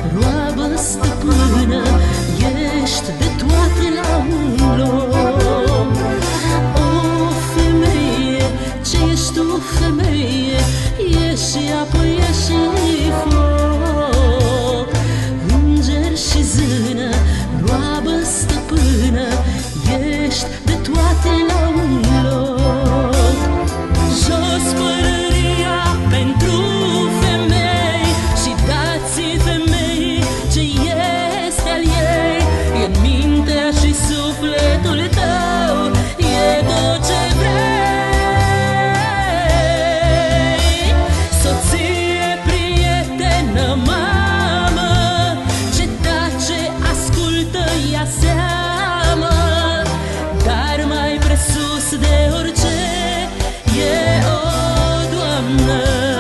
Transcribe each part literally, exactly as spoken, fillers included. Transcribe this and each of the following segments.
roabă stăpână, ești de toate la un loc. O femeie, ce ești tu, femeie, ești și apă, ești și foc. Înger și zână, roabă stăpână, ești de toate la un loc. Jos părăria pentru femei și dați femeii ce este al ei. E în mintea și sufletul tău, e tot ce vrei. Soție, prietenă, mamă, ce tace, ascultă, ia seama. Dar mai presus de orice e o Doamnă.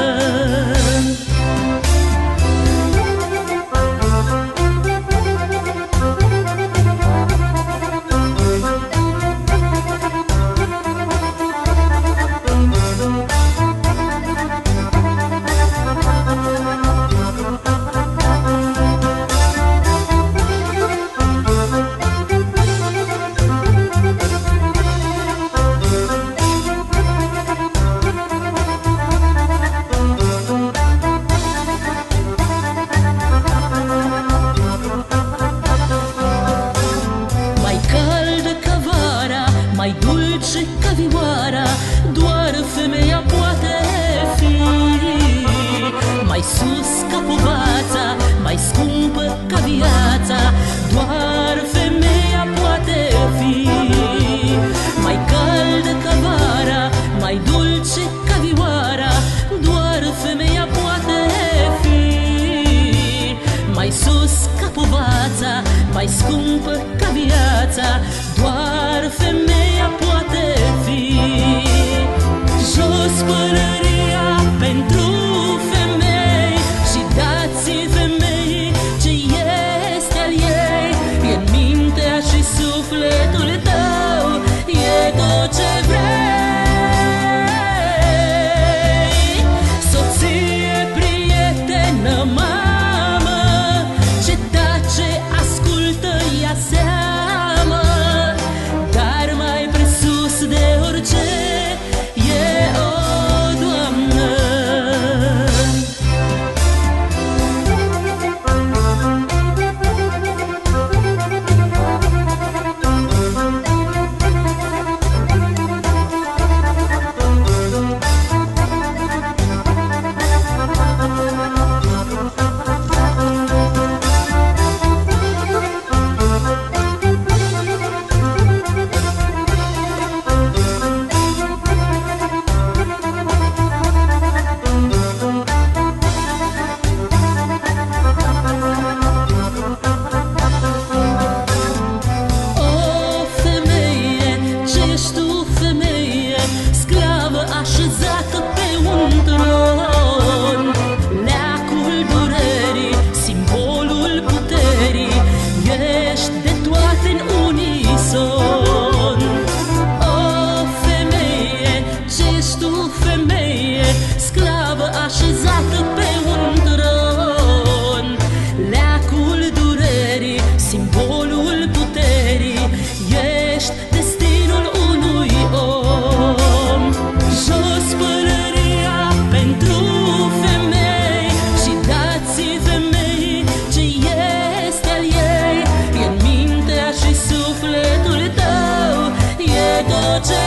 Mai dulce ca vioara, doar femeia poate fi. Mai sus ca povața, mai scumpă ca viața, doar femeia poate fi. Mai caldă ca vara, mai dulce ca vioara, doar femeia poate fi. Mai sus ca povața, mai scumpă ca viața, doar femeia poate fi. Jos părăria pentru femei și dați femeii ce este al ei. E în mintea și sufletul tău, e tot ce vrei. Soție, prietenă, mamă, ce tace, ascultă, ia seama. Dar mai presus de orice e o Doamnă. Așezată pe un tron, leacul durerii, simbolul puterii, ești de toate în unison. O femeie, ce ești tu, femeie, sclavă așezată pe un tron, leacul durerii, simbolul puterii, ești destinul unui om. Jos părăria pentru femei și dați femeii ce este al ei. E în mintea și sufletul tău, e tot ce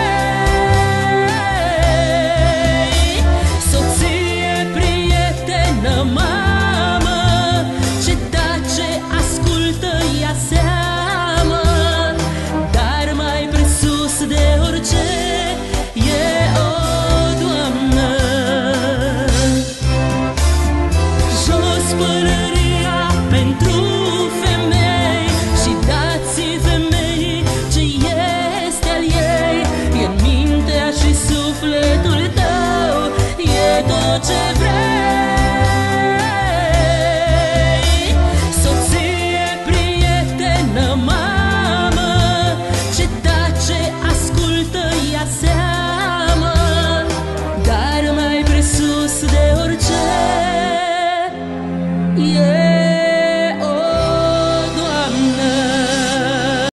vrei. Soție, prietenă, mamă, ce tace, ascultă, ia seama. Dar mai presus de orice e o Doamnă. Jos părăria pentru femei și dați femeii ce este al ei. E în mintea și sufletul